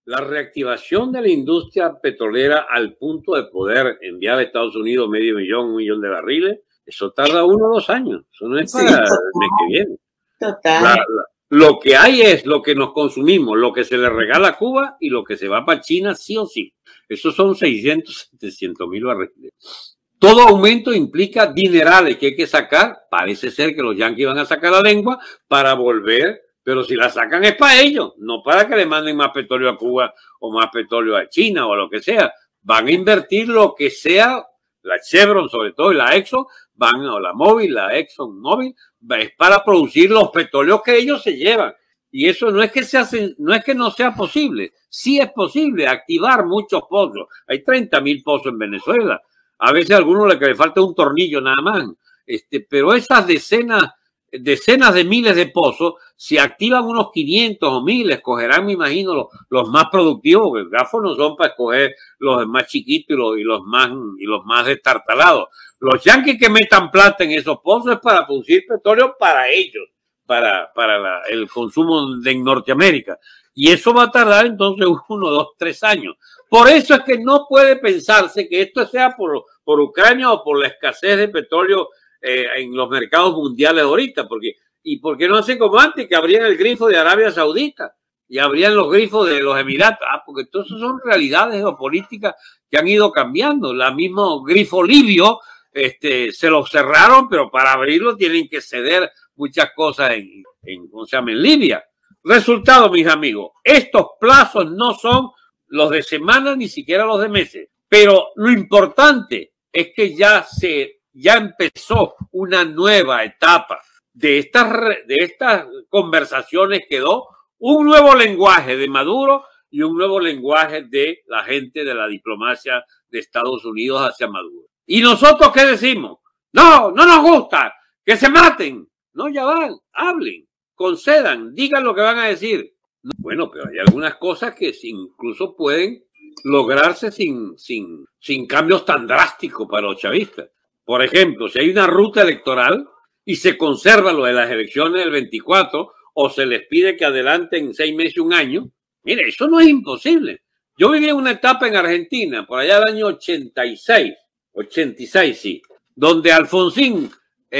la reactivación de la industria petrolera al punto de poder enviar a Estados Unidos 500.000 de barriles, eso tarda 1 o 2 años. Eso no es para el mes que viene. Total. Lo que hay es lo que nos consumimos, lo que se le regala a Cuba y lo que se va para China sí o sí. Esos son 600, 700.000 barriles. Todo aumento implica dinerales que hay que sacar. Parece ser que los yanquis van a sacar la lengua para volver, pero si la sacan es para ellos, no para que le manden más petróleo a Cuba o más petróleo a China o a lo que sea. Van a invertir lo que sea, la Chevron sobre todo y la Exxon, van a la Mobil, la Exxon Mobil, es para producir los petróleos que ellos se llevan. Y eso no es que no es que no sea posible, sí es posible activar muchos pozos. Hay 30.000 pozos en Venezuela. A veces a alguno le falta un tornillo nada más. Pero esas decenas de miles de pozos, si activan unos 500 o 1.000, escogerán, me imagino, los más productivos, porque el grafo no son para escoger los más chiquitos y los más destartalados. Los yanquis que metan plata en esos pozos es para producir petróleo para ellos, para el consumo de Norteamérica. Y eso va a tardar entonces 1, 2, 3 años. Por eso es que no puede pensarse que esto sea por Ucrania o por la escasez de petróleo en los mercados mundiales ahorita. ¿Por qué no hacen como antes, que abrían el grifo de Arabia Saudita y abrían los grifos de los Emiratos? Porque todas esas son realidades geopolíticas que han ido cambiando. La mismo grifo libio se lo cerraron, pero para abrirlo tienen que ceder muchas cosas en Libia. Resultado, mis amigos, estos plazos no son los de semanas ni siquiera los de meses, pero lo importante es que ya empezó una nueva etapa de estas conversaciones. Quedó un nuevo lenguaje de Maduro y un nuevo lenguaje de la gente de la diplomacia de Estados Unidos hacia Maduro. ¿Y nosotros qué decimos? No nos gusta, que se maten. No, ya van, hablen, concedan, digan lo que van a decir. Bueno, pero hay algunas cosas que incluso pueden lograrse sin cambios tan drásticos para los chavistas. Por ejemplo, si hay una ruta electoral y se conserva lo de las elecciones del 24 o se les pide que adelanten 6 meses, 1 año, mire, eso no es imposible. Yo viví en una etapa en Argentina, por allá del año 86 sí, donde Alfonsín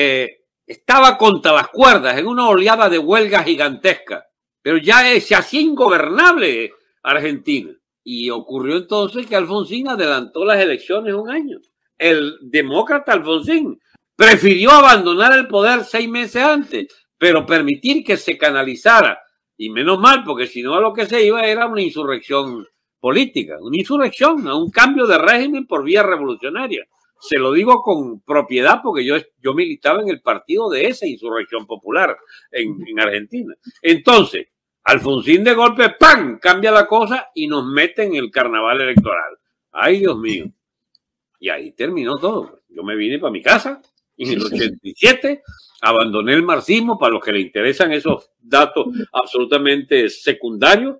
estaba contra las cuerdas en una oleada de huelga gigantesca, pero ya se hacía ingobernable Argentina. Y ocurrió entonces que Alfonsín adelantó las elecciones 1 año. El demócrata Alfonsín prefirió abandonar el poder 6 meses antes, pero permitir que se canalizara. Y menos mal, porque si no a lo que se iba era una insurrección política, una insurrección, un cambio de régimen por vía revolucionaria. Se lo digo con propiedad porque yo militaba en el partido de esa insurrección popular en Argentina. Entonces, Alfonsín de golpe, ¡pam!, cambia la cosa y nos mete en el carnaval electoral. ¡Ay, Dios mío! Y ahí terminó todo. Yo me vine para mi casa y en el 87 abandoné el marxismo, para los que le interesan esos datos absolutamente secundarios.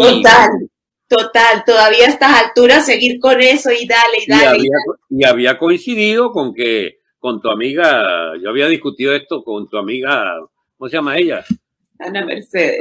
Total, todavía a estas alturas seguir con eso y dale. Y había coincidido con tu amiga, yo había discutido esto con tu amiga, ¿cómo se llama ella? Ana Mercedes.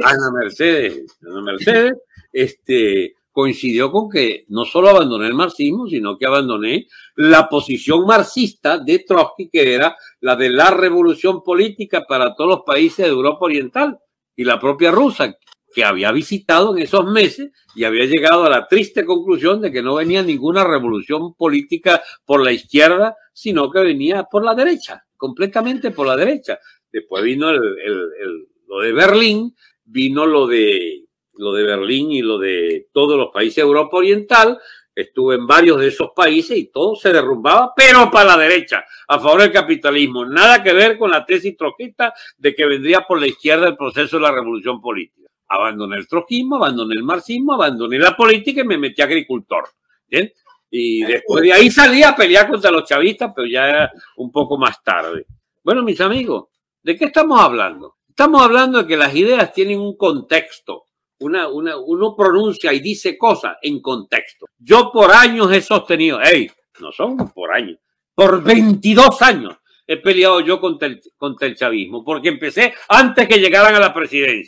Coincidió con que no solo abandoné el marxismo, sino que abandoné la posición marxista de Trotsky, que era la de la revolución política para todos los países de Europa Oriental, y la propia rusa, que había visitado en esos meses y había llegado a la triste conclusión de que no venía ninguna revolución política por la izquierda, sino que venía por la derecha, completamente por la derecha. Después vino lo de Berlín, vino lo de Berlín y lo de todos los países de Europa Oriental. Estuve en varios de esos países y todo se derrumbaba, pero para la derecha, a favor del capitalismo. Nada que ver con la tesis trotskista de que vendría por la izquierda el proceso de la revolución política. Abandoné el trotskismo, abandoné el marxismo, abandoné la política y me metí agricultor. ¿Bien? Y después de ahí salí a pelear contra los chavistas, pero ya era un poco más tarde. Bueno, mis amigos, ¿de qué estamos hablando? Estamos hablando de que las ideas tienen un contexto. Uno pronuncia y dice cosas en contexto. Yo por años he sostenido, no son por años, por 22 años he peleado yo contra el chavismo, porque empecé antes que llegaran a la presidencia.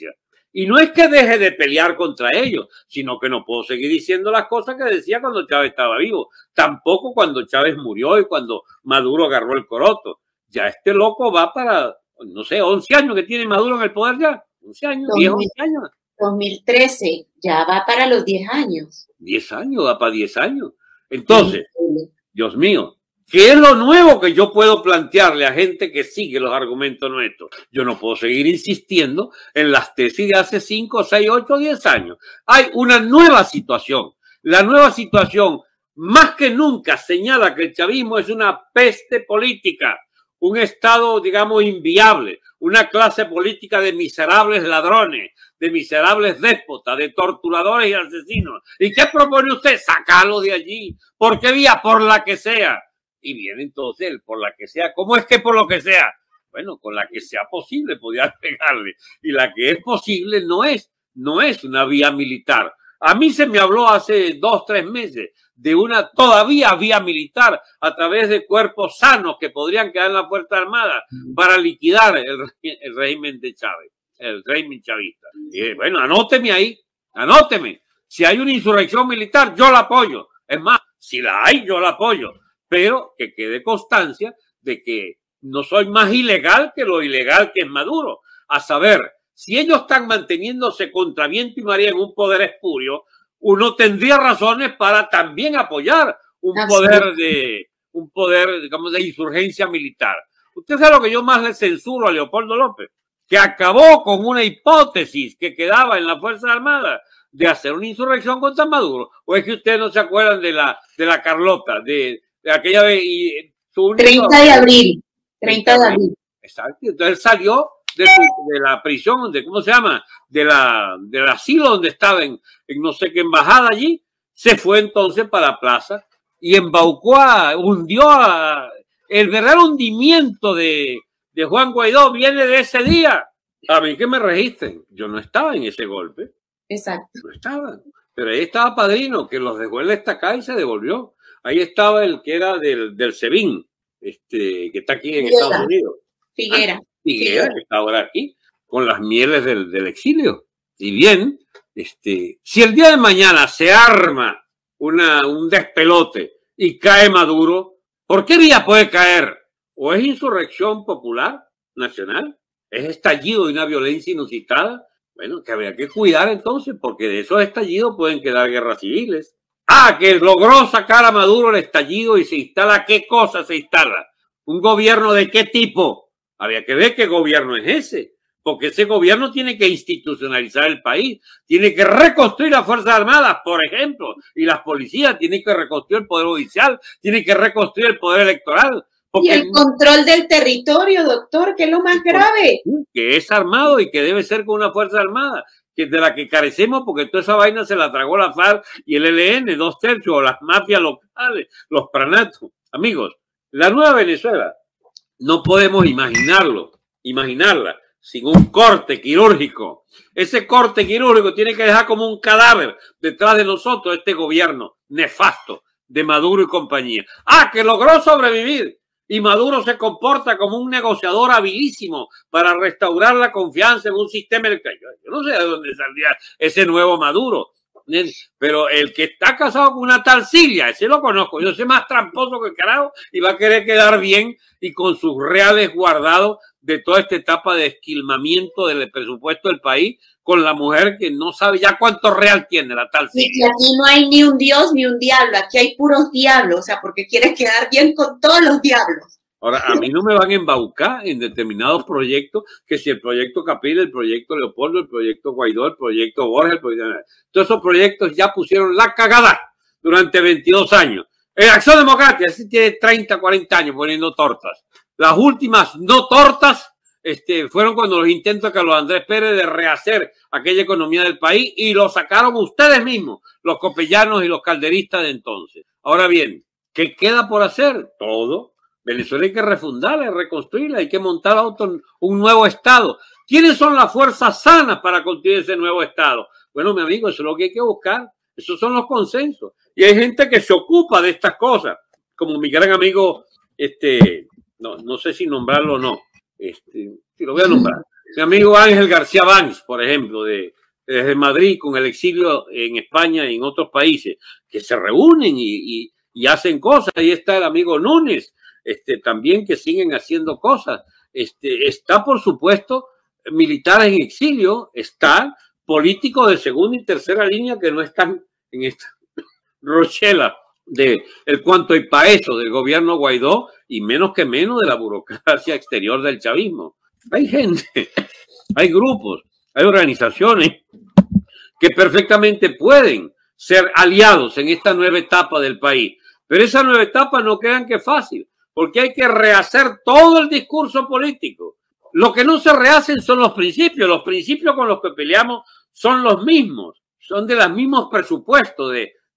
Y no es que deje de pelear contra ellos, sino que no puedo seguir diciendo las cosas que decía cuando Chávez estaba vivo. Tampoco cuando Chávez murió y cuando Maduro agarró el coroto. Ya este loco va para, no sé, 11 años que tiene Maduro en el poder ya. 11 años, 10, 11 años. 2013, ya va para los 10 años. 10 años, va para 10 años. Entonces, Dios mío, ¿qué es lo nuevo que yo puedo plantearle a gente que sigue los argumentos nuestros? Yo no puedo seguir insistiendo en las tesis de hace 5, 6, 8, 10 años. Hay una nueva situación. La nueva situación, más que nunca, señala que el chavismo es una peste política, un Estado, digamos, inviable, una clase política de miserables ladrones, de miserables déspotas, de torturadores y asesinos. ¿Y qué propone usted? Sacarlo de allí. ¿Por qué vía? Por la que sea. Y viene entonces el por la que sea. ¿Cómo es que por lo que sea? Bueno, con la que sea posible podía pegarle. Y la que es posible no es una vía militar. A mí se me habló hace 2, 3 meses de una todavía vía militar a través de cuerpos sanos que podrían quedar en la Fuerza Armada para liquidar el régimen de Chávez, el régimen chavista. Y bueno, anóteme ahí, anóteme. Si hay una insurrección militar, yo la apoyo. Es más, si la hay, yo la apoyo. Pero que quede constancia de que no soy más ilegal que lo ilegal que es Maduro. A saber, si ellos están manteniéndose contra viento y marea en un poder espurio, uno tendría razones para también apoyar un poder, digamos, de insurgencia militar. Usted sabe lo que yo más le censuro a Leopoldo López, que acabó con una hipótesis que quedaba en la Fuerza Armada de hacer una insurrección contra Maduro. ¿O es que ustedes no se acuerdan de la Carlota, de aquella vez? 30 de abril. 30 de abril. Exacto. Entonces salió de la prisión, ¿cómo se llama? Del asilo donde estaba en no sé qué embajada allí, se fue entonces para la plaza y embaucó el verdadero hundimiento de Juan Guaidó viene de ese día. A mí que me registren, yo no estaba en ese golpe. Exacto. No estaba, pero ahí estaba Padrino, que los dejó en la estacada y se devolvió. Ahí estaba el que era del SEBIN, que está aquí en Estados Unidos. Figuera. Figuera, que está ahora aquí, con las mieles del exilio. Y bien, si el día de mañana se arma un despelote y cae Maduro, ¿por qué vía puede caer? ¿O es insurrección popular nacional? ¿Es estallido de una violencia inusitada? Bueno, que habría que cuidar entonces, porque de esos estallidos pueden quedar guerras civiles. Que logró sacar a Maduro el estallido y se instala. ¿Qué cosa se instala? ¿Un gobierno de qué tipo? Había que ver qué gobierno es ese, porque ese gobierno tiene que institucionalizar el país, tiene que reconstruir las Fuerzas Armadas, por ejemplo, y las policías, tiene que reconstruir el Poder Judicial, tiene que reconstruir el Poder Electoral. Y el control del territorio, doctor, que es lo más grave. Que es armado y que debe ser con una Fuerza Armada, que de la que carecemos porque toda esa vaina se la tragó la FARC y el ELN, 2/3, o las mafias locales, los pranatos. Amigos, la nueva Venezuela no podemos imaginarla sin un corte quirúrgico. Ese corte quirúrgico tiene que dejar como un cadáver detrás de nosotros este gobierno nefasto de Maduro y compañía. Que logró sobrevivir. Y Maduro se comporta como un negociador habilísimo para restaurar la confianza en un sistema electoral. Yo no sé de dónde saldría ese nuevo Maduro. Pero el que está casado con una tal Silvia, ese lo conozco. Yo sé más tramposo que el carajo y va a querer quedar bien y con sus reales guardados de toda esta etapa de esquilmamiento del presupuesto del país con la mujer que no sabe ya cuánto real tiene la tal Silvia. Y aquí no hay ni un dios ni un diablo, aquí hay puros diablos, o sea, porque quieres quedar bien con todos los diablos. Ahora, a mí no me van a embaucar en determinados proyectos, que si el proyecto Capriles, el proyecto Leopoldo, el proyecto Guaidó, el proyecto Borges, todos esos proyectos ya pusieron la cagada durante 22 años. En Acción Democrática, sí tiene 30, 40 años poniendo tortas. Las últimas no tortas fueron cuando los intentos de Carlos Andrés Pérez de rehacer aquella economía del país y lo sacaron ustedes mismos, los copellanos y los calderistas de entonces. Ahora bien, ¿qué queda por hacer? Todo. Venezuela hay que refundarla, reconstruirla, hay que montar un nuevo Estado. ¿Quiénes son las fuerzas sanas para construir ese nuevo Estado? Bueno, mi amigo, eso es lo que hay que buscar. Esos son los consensos. Y hay gente que se ocupa de estas cosas, como mi gran amigo, no sé si nombrarlo o no, si lo voy a nombrar, Mi amigo Ángel García Banks, por ejemplo, desde Madrid, con el exilio en España y en otros países, que se reúnen y hacen cosas. Ahí está el amigo Núñez, también, que siguen haciendo cosas. Está, por supuesto, militares en exilio, están políticos de segunda y tercera línea que no están en esta rochela de el cuanto y para eso del gobierno Guaidó, y menos que menos de la burocracia exterior del chavismo. Hay gente, hay grupos, hay organizaciones que perfectamente pueden ser aliados en esta nueva etapa del país. Pero esa nueva etapa no crean que es fácil, porque hay que rehacer todo el discurso político. Lo que no se rehacen son los principios con los que peleamos son los mismos, son de los mismos presupuestos,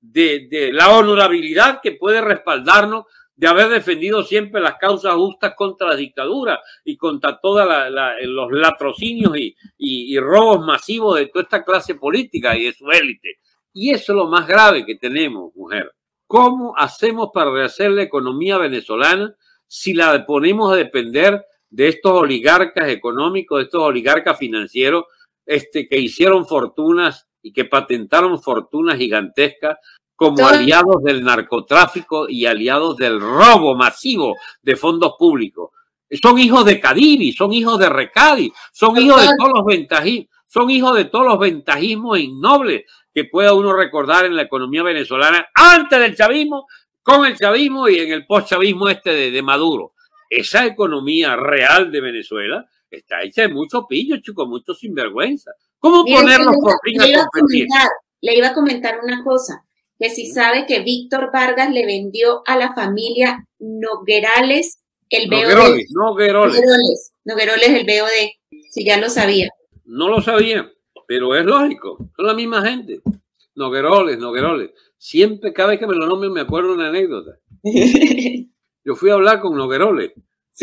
de la honorabilidad que puede respaldarnos de haber defendido siempre las causas justas contra la dictadura y contra todos los latrocinios y robos masivos de toda esta clase política y de su élite. Y eso es lo más grave que tenemos, mujer. ¿Cómo hacemos para rehacer la economía venezolana si la ponemos a depender de estos oligarcas económicos, de estos oligarcas financieros que hicieron fortunas y que patentaron fortunas gigantescas como aliados del narcotráfico y aliados del robo masivo de fondos públicos? Son hijos de Cadivi, son hijos de Recadi, son hijos de todos los ventajismos, son hijos de todos los ventajismos innobles que pueda uno recordar en la economía venezolana antes del chavismo, con el chavismo y en el post-chavismo de Maduro. Esa economía real de Venezuela está hecha de mucho pillo, chico, mucho sinvergüenza. ¿Cómo ponerlos por fin a competir? Le iba a comentar una cosa, que si sabe que Víctor Vargas le vendió a la familia Noguerales el BOD. Nogueroles el BOD, si ya lo sabía. No lo sabía, pero es lógico, son la misma gente. Nogueroles. Siempre, cada vez que me lo nombren, me acuerdo de una anécdota. Yo fui a hablar con Nogueroles. Sí,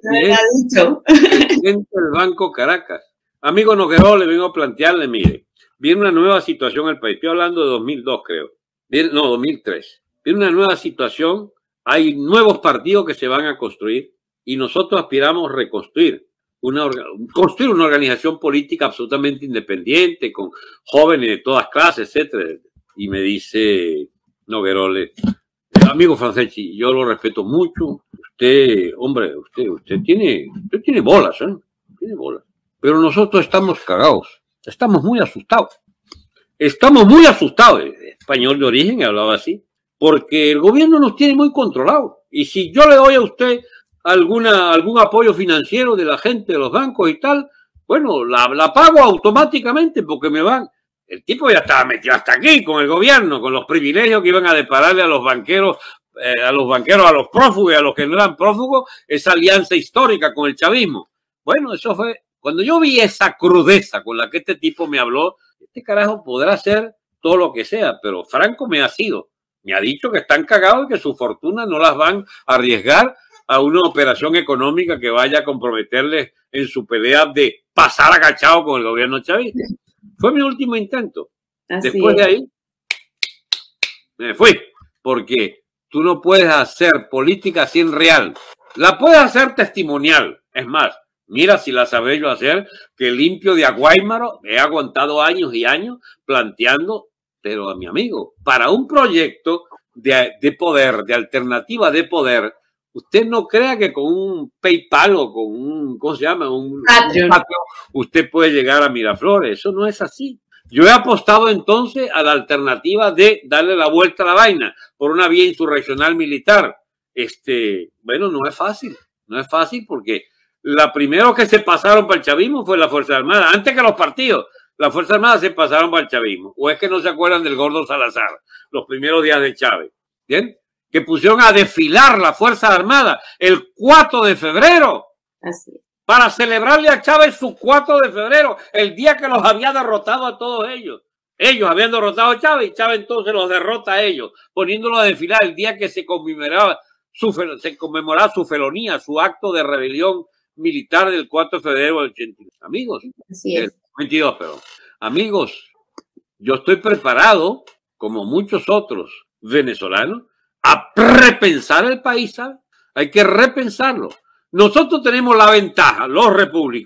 presidente del Banco Caracas. Amigo Nogueroles, vengo a plantearle, mire, viene una nueva situación en el país. Estoy hablando de 2002, creo. 2003. Viene una nueva situación, hay nuevos partidos que se van a construir y nosotros aspiramos a reconstruir construir una organización política absolutamente independiente, con jóvenes de todas clases, etcétera. Y me dice Nogueroles, amigo Franceschi, yo lo respeto mucho. Usted, hombre, usted tiene bolas, ¿eh? Tiene bolas. Pero nosotros estamos cagados, estamos muy asustados. Estamos muy asustados. Español de origen, hablaba así, porque el gobierno nos tiene muy controlados. Y si yo le doy a usted algún apoyo financiero de la gente de los bancos y tal, bueno, la pago automáticamente porque me van. El tipo ya estaba metido hasta aquí con el gobierno, con los privilegios que iban a depararle a los banqueros, a los prófugos y a los que no eran prófugos, esa alianza histórica con el chavismo. Bueno, eso fue, cuando yo vi esa crudeza con la que este tipo me habló, este carajo podrá hacer todo lo que sea, pero Franco me ha dicho que están cagados y que su fortuna no las van a arriesgar a una operación económica que vaya a comprometerles en su pelea de pasar agachado con el gobierno chavista. Fue mi último intento. Después de ahí, me fui, porque tú no puedes hacer política sin real. La puedes hacer testimonial. Es más, mira si la sabré yo hacer, que limpio de Aguaymaro, he aguantado años y años planteando, pero a mi amigo, para un proyecto de poder, de alternativa de poder, usted no crea que con un PayPal o con un, ¿cómo se llama? Un Patreon, usted puede llegar a Miraflores. Eso no es así. Yo he apostado entonces a la alternativa de darle la vuelta a la vaina por una vía insurreccional militar. Bueno, no es fácil. No es fácil porque la primera que se pasaron para el chavismo fue la Fuerza Armada. Antes que los partidos, la Fuerza Armada se pasaron para el chavismo. ¿O es que no se acuerdan del Gordo Salazar? Los primeros días de Chávez. ¿Bien? Que pusieron a desfilar la Fuerza Armada el 4 de febrero. Así. Para celebrarle a Chávez su 4 de febrero, el día que los había derrotado a todos ellos. Ellos habían derrotado a Chávez y Chávez entonces los derrota a ellos, poniéndolos a desfilar el día que se conmemoraba su felonía, su acto de rebelión militar del 4 de febrero del 82. Amigos, así es. 22, perdón. Amigos, yo estoy preparado, como muchos otros venezolanos, a repensar el país, ¿sabes? Hay que repensarlo. Nosotros tenemos la ventaja, los repúblicos,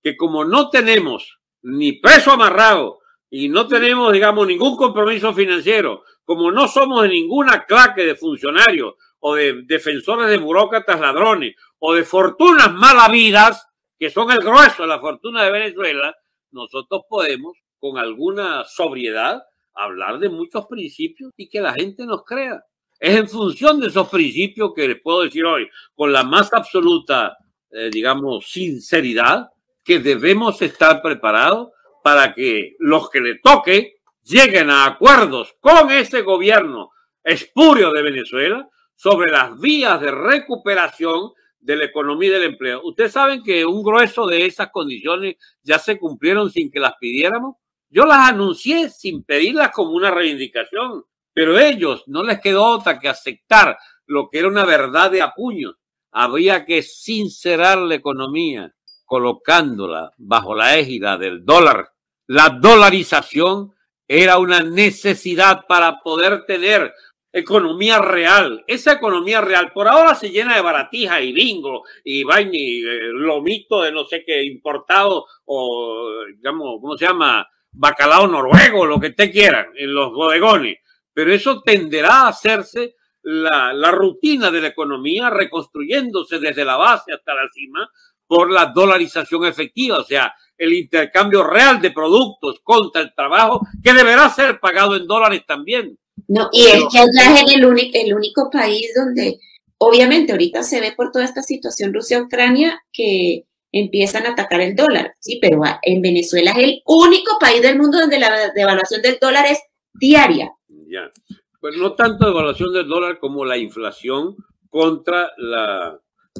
que como no tenemos ni peso amarrado y no tenemos, digamos, ningún compromiso financiero, como no somos de ninguna clase de funcionarios o de defensores de burócratas ladrones o de fortunas malavidas, que son el grueso de la fortuna de Venezuela, nosotros podemos, con alguna sobriedad, hablar de muchos principios y que la gente nos crea. Es en función de esos principios que les puedo decir hoy, con la más absoluta, digamos, sinceridad, que debemos estar preparados para que los que le toque lleguen a acuerdos con ese gobierno espurio de Venezuela sobre las vías de recuperación de la economía y del empleo. Ustedes saben que un grueso de esas condiciones ya se cumplieron sin que las pidiéramos. Yo las anuncié sin pedirlas como una reivindicación, pero ellos no les quedó otra que aceptar lo que era una verdad de a puño. Había que sincerar la economía colocándola bajo la égida del dólar. La dolarización era una necesidad para poder tener economía real. Esa economía real por ahora se llena de baratija y bingo y vaina y lomito de no sé qué importado o, digamos, ¿cómo se llama? Bacalao noruego, lo que te quieran, en los bodegones. Pero eso tenderá a hacerse la rutina de la economía, reconstruyéndose desde la base hasta la cima por la dolarización efectiva, o sea, el intercambio real de productos contra el trabajo que deberá ser pagado en dólares también. No, y es que allá es el único país donde, obviamente, ahorita se ve por toda esta situación Rusia-Ucrania que empiezan a atacar el dólar, sí, pero en Venezuela es el único país del mundo donde la devaluación del dólar es diaria. Ya, pues no tanto devaluación del dólar como la inflación contra la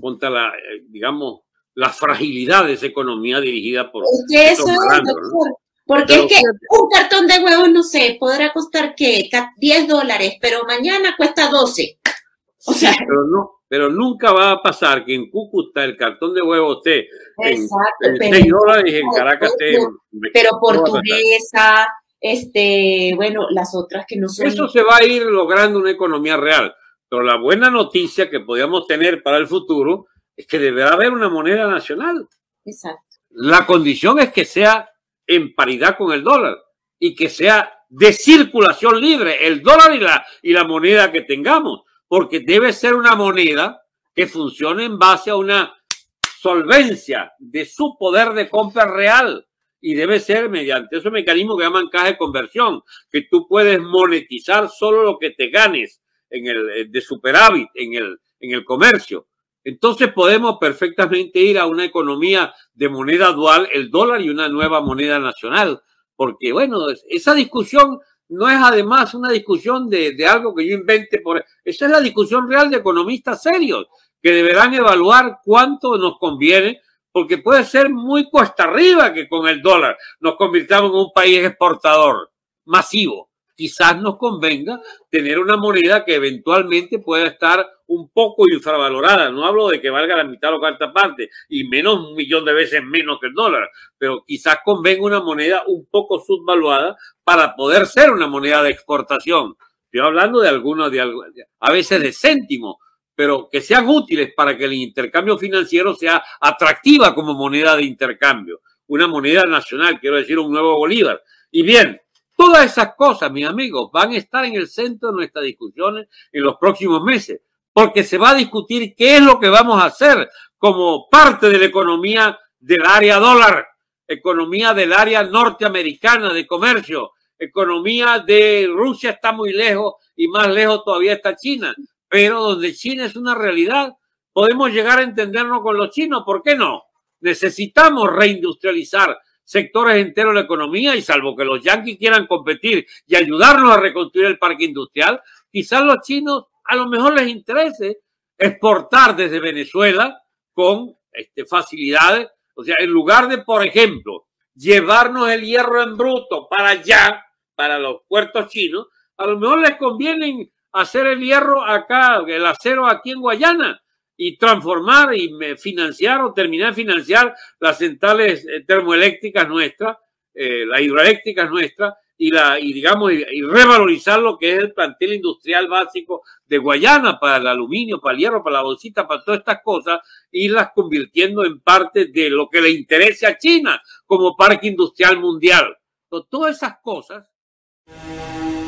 digamos, la fragilidad de esa economía dirigida por... Es que eso es, doctor, porque pero, es que un cartón de huevos, no sé, podrá costar ¿qué? $10, pero mañana cuesta 12. O sea, pero nunca va a pasar que en Cúcuta el cartón de huevos esté en $6 y en Caracas esté... Pero Portuguesa, bueno, las otras que no son... Eso se va a ir logrando una economía real, pero la buena noticia que podríamos tener para el futuro es que deberá haber una moneda nacional. Exacto. La condición es que sea en paridad con el dólar y que sea de circulación libre el dólar y la moneda que tengamos, porque debe ser una moneda que funcione en base a una solvencia de su poder de compra real y debe ser mediante esos mecanismos que llaman caja de conversión, que tú puedes monetizar solo lo que te ganes de superávit en el comercio. Entonces podemos perfectamente ir a una economía de moneda dual, el dólar y una nueva moneda nacional, porque bueno, esa discusión no es además una discusión de algo que yo invente, esa es la discusión real de economistas serios que deberán evaluar cuánto nos conviene, porque puede ser muy cuesta arriba que con el dólar nos convirtamos en un país exportador masivo. Quizás nos convenga tener una moneda que eventualmente pueda estar un poco infravalorada. No hablo de que valga la mitad o cuarta parte y menos 1 millón de veces menos que el dólar, pero quizás convenga una moneda un poco subvaluada para poder ser una moneda de exportación. Estoy hablando de algunos, a veces de céntimos, pero que sean útiles para que el intercambio financiero sea atractiva como moneda de intercambio. Una moneda nacional, quiero decir, un nuevo Bolívar. Y bien, todas esas cosas, mis amigos, van a estar en el centro de nuestras discusiones en los próximos meses, porque se va a discutir qué es lo que vamos a hacer como parte de la economía del área dólar, economía del área norteamericana de comercio, economía de Rusia está muy lejos y más lejos todavía está China, pero donde China es una realidad, podemos llegar a entendernos con los chinos, ¿por qué no? Necesitamos reindustrializar sectores enteros de la economía y salvo que los yanquis quieran competir y ayudarnos a reconstruir el parque industrial, quizás los chinos a lo mejor les interese exportar desde Venezuela con facilidades, o sea, en lugar de, por ejemplo, llevarnos el hierro en bruto para allá, para los puertos chinos, a lo mejor les conviene hacer el hierro acá, el acero aquí en Guayana, y transformar y financiar o terminar de financiar las centrales termoeléctricas nuestras, las hidroeléctricas nuestras, digamos, y revalorizar lo que es el plantel industrial básico de Guayana para el aluminio, para el hierro, para la bolsita, para todas estas cosas, irlas convirtiendo en parte de lo que le interese a China como parque industrial mundial. Entonces, todas esas cosas